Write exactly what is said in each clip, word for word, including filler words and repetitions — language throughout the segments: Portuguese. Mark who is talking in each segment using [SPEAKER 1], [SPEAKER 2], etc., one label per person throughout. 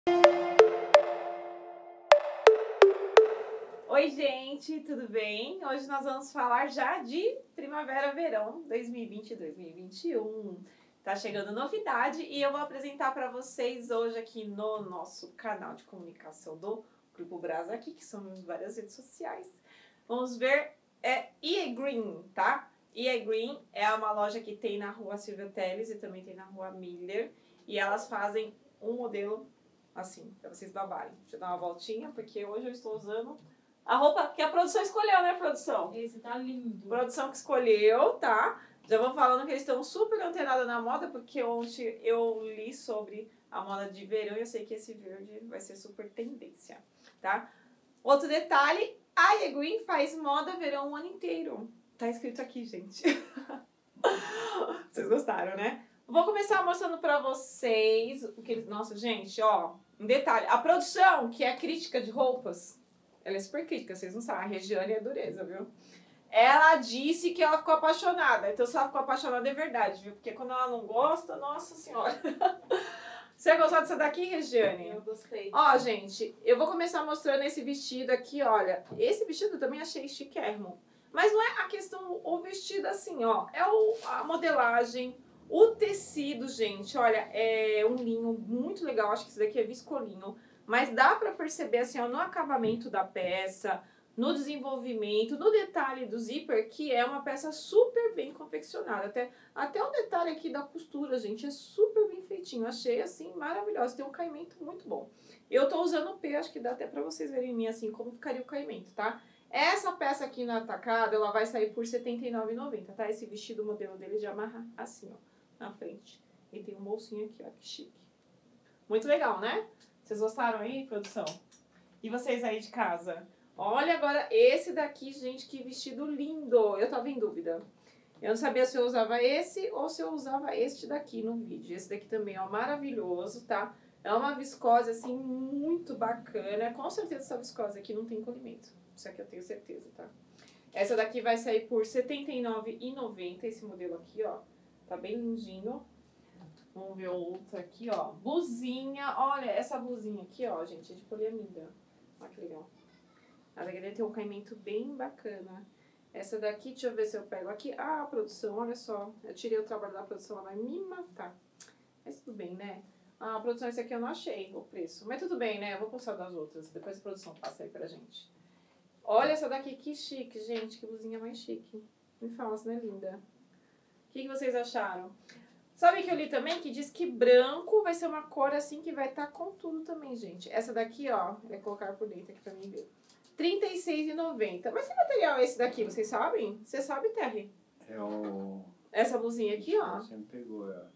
[SPEAKER 1] Oi gente, tudo bem? Hoje nós vamos falar já de Primavera-Verão dois mil e vinte e dois mil e vinte e um. Tá chegando novidade e eu vou apresentar para vocês hoje aqui no nosso canal de comunicação do Grupo Brasa aqui, que são várias redes sociais. Vamos ver, é E A Green, tá? E A Green é uma loja que tem na rua Silvia Telles e também tem na rua Miller. E elas fazem um modelo assim, para vocês babarem. Deixa eu dar uma voltinha, porque hoje eu estou usando a roupa que a produção escolheu, né, produção?
[SPEAKER 2] Esse tá lindo.
[SPEAKER 1] Produção que escolheu, tá? Já vou falando que eles estão super antenados na moda, porque ontem eu li sobre a moda de verão e eu sei que esse verde vai ser super tendência, tá? Outro detalhe, a E A Green faz moda verão o ano inteiro. Tá escrito aqui, gente. Vocês gostaram, né? Vou começar mostrando pra vocês o que eles... Nossa, gente, ó, um detalhe. A produção, que é crítica de roupas, ela é super crítica, vocês não sabem. A Regiane é dureza, viu? Ela disse que ela ficou apaixonada. Então, se ela ficou apaixonada, é verdade, viu? Porque quando ela não gosta, nossa senhora. Você gostou dessa daqui, Regiane?
[SPEAKER 2] Eu gostei.
[SPEAKER 1] Ó, gente, eu vou começar mostrando esse vestido aqui, olha. Esse vestido eu também achei chiquérrimo. Mas não é a questão, o vestido assim, ó. É o, a modelagem, o tecido, gente. Olha, é um linho muito legal. Acho que esse daqui é viscolinho. Mas dá pra perceber, assim, ó, no acabamento da peça, no desenvolvimento, no detalhe do zíper, que é uma peça super bem confeccionada. Até, até o detalhe aqui da costura, gente, é super bem feitinho. Achei, assim, maravilhoso. Tem um caimento muito bom. Eu tô usando o P, acho que dá até pra vocês verem em mim, assim, como ficaria o caimento, tá? Essa peça aqui no atacado, ela vai sair por setenta e nove reais e noventa centavos, tá? Esse vestido, o modelo dele de amarra assim, ó, na frente. E tem um bolsinho aqui, ó, que chique. Muito legal, né? Vocês gostaram aí, produção? E vocês aí de casa? Olha agora esse daqui, gente, que vestido lindo. Eu tava em dúvida. Eu não sabia se eu usava esse ou se eu usava este daqui no vídeo. Esse daqui também é maravilhoso, tá? É uma viscose, assim, muito bacana. Com certeza essa viscose aqui não tem encolhimento. Isso aqui eu tenho certeza, tá? Essa daqui vai sair por setenta e nove reais e noventa centavos, esse modelo aqui, ó. Tá bem lindinho. Vamos ver outra aqui, ó. Blusinha. Olha, essa blusinha aqui, ó, gente, é de poliamida. Olha que legal. Ela deve ter um caimento bem bacana. Essa daqui, deixa eu ver se eu pego aqui. Ah, a produção, olha só. Eu tirei o trabalho da produção, ela vai me matar. Mas tudo bem, né? Ah, a produção, esse aqui eu não achei o preço. Mas tudo bem, né? Eu vou postar das outras. Depois a produção passa aí pra gente. Olha essa daqui, que chique, gente. Que blusinha mais chique. Me fala, se não é linda. O que, que vocês acharam? Sabe que eu li também que diz que branco vai ser uma cor assim que vai estar tá com tudo também, gente. Essa daqui, ó, vai colocar por dentro aqui pra mim ver. trinta e seis reais e noventa centavos. Mas que material é esse daqui? Vocês sabem? Você sabe, Terry?
[SPEAKER 3] É o...
[SPEAKER 1] Essa blusinha aqui, ó.
[SPEAKER 3] Você me pegou, é.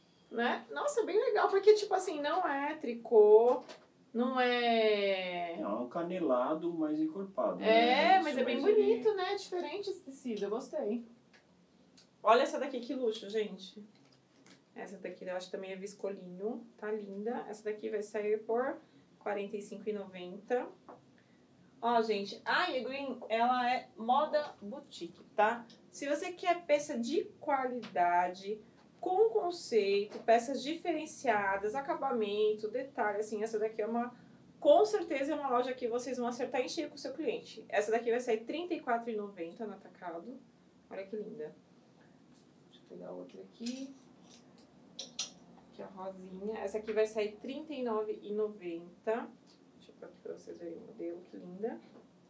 [SPEAKER 1] Né? Nossa, bem legal, porque tipo assim, não é tricô, não é...
[SPEAKER 3] É um canelado mais encorpado.
[SPEAKER 1] É,
[SPEAKER 3] né?
[SPEAKER 1] mas
[SPEAKER 3] Isso,
[SPEAKER 1] é bem
[SPEAKER 3] mas
[SPEAKER 1] bonito,
[SPEAKER 3] ele...
[SPEAKER 1] né? Diferente esse tecido, eu gostei. Olha essa daqui, que luxo, gente. Essa daqui eu acho que também é viscolinho, tá linda. Essa daqui vai sair por quarenta e cinco reais e noventa centavos. Ó, gente, a E A Green, ela é moda boutique, tá? Se você quer peça de qualidade, com conceito, peças diferenciadas, acabamento, detalhe, assim, essa daqui é uma... Com certeza é uma loja que vocês vão acertar em cheio com o seu cliente. Essa daqui vai sair trinta e quatro reais e noventa centavos no atacado. Olha que linda. Deixa eu pegar outra aqui. Aqui a rosinha. Essa aqui vai sair trinta e nove reais e noventa centavos. Deixa eu pôr aqui pra vocês verem o modelo, que linda.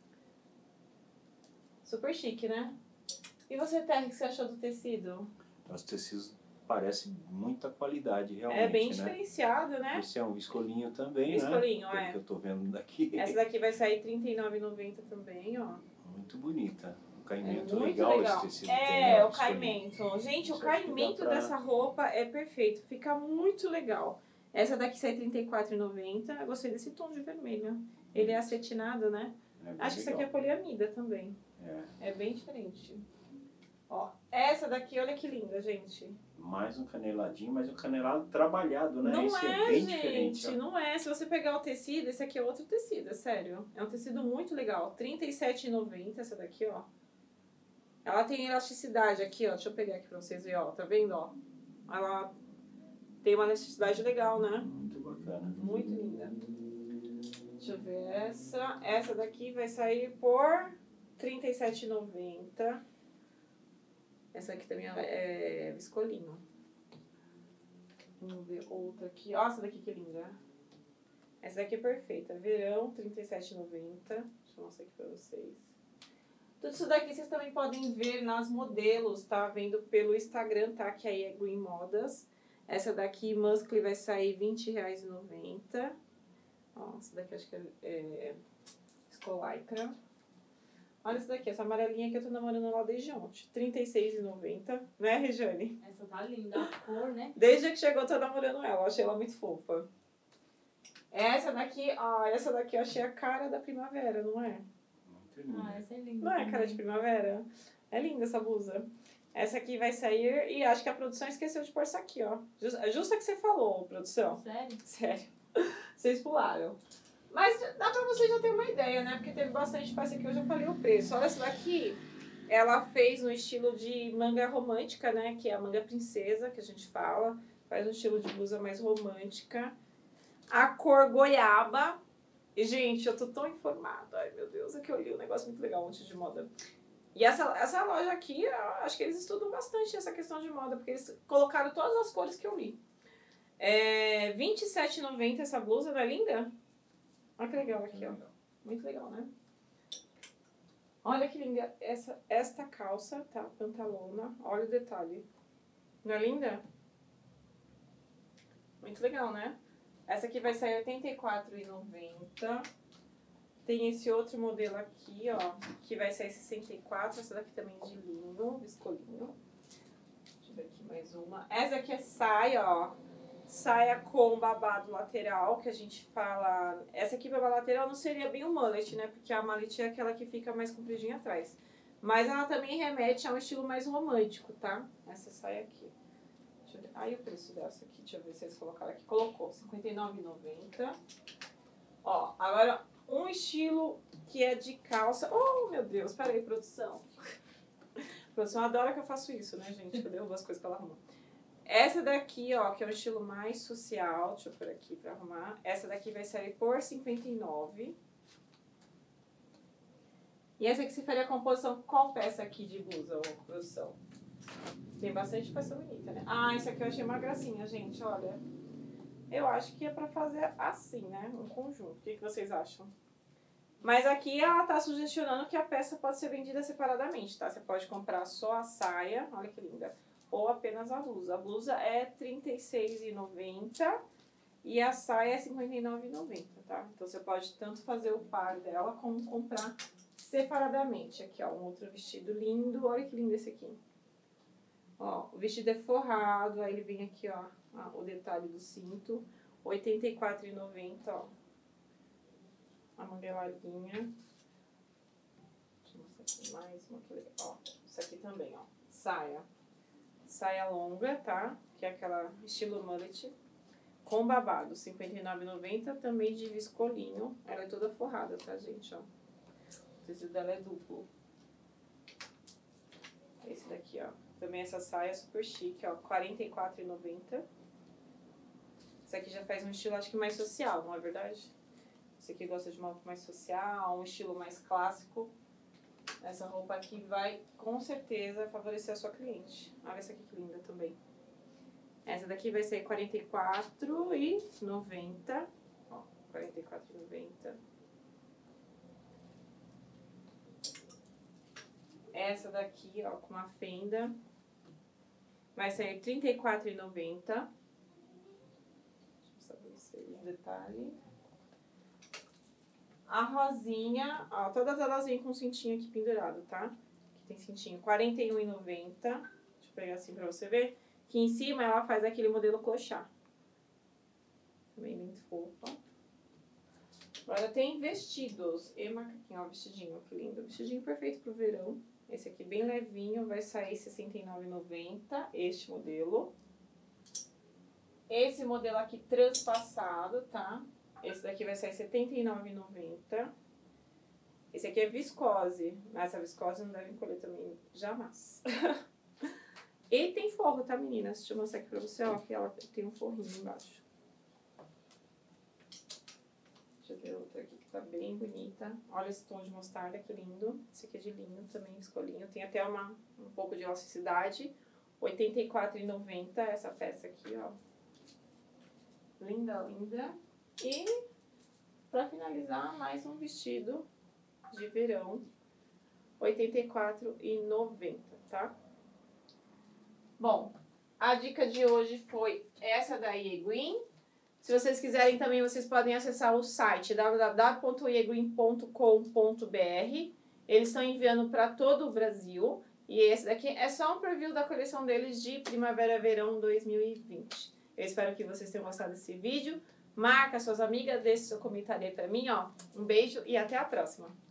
[SPEAKER 1] Super chique, né? E você, Terry, o que você achou do tecido?
[SPEAKER 3] Os tecidos parecem muita qualidade, realmente,
[SPEAKER 1] É bem
[SPEAKER 3] né?
[SPEAKER 1] diferenciado, né?
[SPEAKER 3] Esse é um viscolinho também,
[SPEAKER 1] Viscolinho,
[SPEAKER 3] né? Pelo
[SPEAKER 1] é.
[SPEAKER 3] que eu tô vendo daqui.
[SPEAKER 1] Essa daqui vai sair trinta e nove reais e noventa centavos também, ó.
[SPEAKER 3] Muito bonita. O
[SPEAKER 1] É
[SPEAKER 3] caimento
[SPEAKER 1] muito
[SPEAKER 3] legal,
[SPEAKER 1] legal.
[SPEAKER 3] esse tecido.
[SPEAKER 1] É,
[SPEAKER 3] tem, né?
[SPEAKER 1] o caimento. Gente,
[SPEAKER 3] Isso
[SPEAKER 1] o
[SPEAKER 3] acho que
[SPEAKER 1] caimento
[SPEAKER 3] dá pra-
[SPEAKER 1] dessa roupa é perfeito. Fica muito legal. Essa daqui sai trinta e quatro reais e noventa centavos. Eu gostei desse tom de vermelho. Ele é acetinado, né?
[SPEAKER 3] É bem
[SPEAKER 1] Acho que isso aqui é
[SPEAKER 3] legal.
[SPEAKER 1] poliamida também.
[SPEAKER 3] É.
[SPEAKER 1] É bem diferente. Ó, essa daqui, olha que linda, gente.
[SPEAKER 3] Mais um caneladinho, mas um canelado trabalhado, né?
[SPEAKER 1] Não
[SPEAKER 3] Esse
[SPEAKER 1] é,
[SPEAKER 3] é bem
[SPEAKER 1] gente,
[SPEAKER 3] diferente. ó.
[SPEAKER 1] não é. Se você pegar o tecido, esse aqui é outro tecido, é sério. É um tecido muito legal. trinta e sete reais e noventa centavos essa daqui, ó. Ela tem elasticidade aqui, ó. Deixa eu pegar aqui pra vocês verem, ó. Tá vendo, ó? Ela Tem uma necessidade legal, né?
[SPEAKER 3] Muito bacana.
[SPEAKER 1] Muito linda. Deixa eu ver essa. Essa daqui vai sair por trinta e sete reais e noventa centavos. Essa aqui também é viscolinho. Vamos ver outra aqui. Ó, essa daqui que linda. Essa daqui é perfeita. Verão, trinta e sete reais e noventa centavos. Deixa eu mostrar aqui pra vocês. Tudo isso daqui vocês também podem ver nas modelos, tá? Vendo pelo Instagram, tá? Que aí é Green Modas. Essa daqui, Muscle, vai sair vinte reais e noventa centavos. Ó, essa daqui acho que é, é Escolaicra. Olha essa daqui, essa amarelinha que eu tô namorando lá desde ontem. trinta e seis reais e noventa centavos. Né, Regiane?
[SPEAKER 2] Essa tá linda, a cor, né?
[SPEAKER 1] Desde que chegou, eu tô namorando ela. Eu achei ela muito fofa. Essa daqui, ó, essa daqui eu achei a cara da primavera, não é?
[SPEAKER 3] Muito linda.
[SPEAKER 2] Ah, essa é linda.
[SPEAKER 1] Não é a cara de primavera? É linda essa blusa. Essa aqui vai sair e acho que a produção esqueceu de pôr essa aqui, ó. Justa, justa que você falou, produção.
[SPEAKER 2] Sério?
[SPEAKER 1] Sério. Vocês pularam. Mas dá pra vocês já terem uma ideia, né? Porque teve bastante peça aqui, eu já falei o preço. Olha essa daqui. Ela fez no estilo de manga romântica, né? Que é a manga princesa, que a gente fala. Faz um estilo de blusa mais romântica. A cor goiaba. E, gente, eu tô tão informada. Ai, meu Deus, é que eu li um negócio muito legal antes de moda. E essa, essa loja aqui, eu acho que eles estudam bastante essa questão de moda, porque eles colocaram todas as cores que eu li. É vinte e sete reais e noventa centavos essa blusa, não é linda? Olha que legal aqui, ó. Muito legal, né? Olha que linda essa, esta calça, tá? Pantalona. Olha o detalhe. Não é linda? Muito legal, né? Essa aqui vai sair oitenta e quatro reais e noventa centavos. Tem esse outro modelo aqui, ó, que vai sair sessenta e quatro reais. Essa daqui também de linho, viscolinho. Deixa eu ver aqui mais uma. Essa aqui é saia, ó. Saia com babado lateral, que a gente fala... Essa aqui, babado lateral, não seria bem o mullet, né? Porque a mullet é aquela que fica mais compridinha atrás. Mas ela também remete a um estilo mais romântico, tá? Essa saia aqui. Deixa eu ver. Aí o preço dessa aqui, deixa eu ver se eles colocaram aqui. Colocou, cinquenta e nove reais e noventa centavos. Ó, agora um estilo que é de calça... Oh, meu Deus, peraí, produção. A produção adora que eu faço isso, né, gente? Eu derrubo as coisas pra ela arrumar. Essa daqui, ó, que é um estilo mais social, deixa eu pôr aqui pra arrumar. Essa daqui vai sair por cinquenta e nove reais. E essa aqui se faria a composição, qual peça aqui de blusa, ou produção? Tem bastante peça bonita, né? Ah, essa aqui eu achei uma gracinha, gente, olha. Eu acho que é pra fazer assim, né? Um conjunto. O que, que vocês acham? Mas aqui ela tá sugestionando que a peça pode ser vendida separadamente, tá? Você pode comprar só a saia, olha que linda. Ou apenas a blusa. A blusa é trinta e seis reais e noventa centavos e a saia é cinquenta e nove reais e noventa centavos, tá? Então você pode tanto fazer o par dela como comprar separadamente. Aqui, ó, um outro vestido lindo. Olha que lindo esse aqui. Ó, o vestido é forrado, aí ele vem aqui, ó, ó o detalhe do cinto. oitenta e quatro reais e noventa centavos, ó. A manga larguinha. Deixa eu mostrar aqui mais uma que legal. Ó, isso aqui também, ó. Saia. Saia longa, tá? Que é aquela estilo mullet. Com babado, cinquenta e nove reais e noventa centavos. Também de viscolinho. Ela é toda forrada, tá, gente? Ó. O tecido dela é duplo. Esse daqui, ó. Também essa saia é super chique, ó. quarenta e quatro reais e noventa centavos. Esse aqui já faz um estilo, acho que mais social, não é verdade? Você que gosta de uma roupa mais social, um estilo mais clássico. Essa roupa aqui vai, com certeza, favorecer a sua cliente. Olha essa aqui que linda também. Essa daqui vai ser quarenta e quatro reais e noventa centavos. Ó, quarenta e quatro reais e noventa centavos. Essa daqui, ó, com uma fenda. Vai sair trinta e quatro reais e noventa centavos. Deixa eu mostrar pra vocês o detalhe. A rosinha, ó, todas elas vêm com cintinho aqui pendurado, tá? Aqui tem cintinho, quarenta e um reais e noventa centavos. Deixa eu pegar assim pra você ver. Que em cima ela faz aquele modelo clochard. Também muito fofa. Agora tem vestidos e macaquinho, ó, vestidinho, que lindo. Vestidinho perfeito pro verão. Esse aqui bem levinho, vai sair sessenta e nove reais e noventa centavos, este modelo. Esse modelo aqui transpassado, tá? Esse daqui vai sair setenta e nove reais e noventa centavos. Esse aqui é viscose, mas essa viscose não deve encolher também jamais. E tem forro, tá, meninas? Deixa eu mostrar aqui pra você, ó, que ela tem um forrinho embaixo. Deixa eu ver outra aqui que tá bem bonita. Olha esse tom de mostarda, que lindo. Esse aqui é de linho também, escolinho. Tem até uma, um pouco de elasticidade. oitenta e quatro reais e noventa centavos essa peça aqui, ó. Linda, linda. E pra finalizar, mais um vestido de verão. oitenta e quatro reais e noventa centavos, tá? Bom, a dica de hoje foi essa da Ieguin. Se vocês quiserem também, vocês podem acessar o site w w w ponto ieguin ponto com ponto b r. Eles estão enviando para todo o Brasil. E esse daqui é só um preview da coleção deles de Primavera-Verão dois mil e vinte. Eu espero que vocês tenham gostado desse vídeo. Marca suas amigas, deixe seu comentário aí para mim, ó. Um beijo e até a próxima.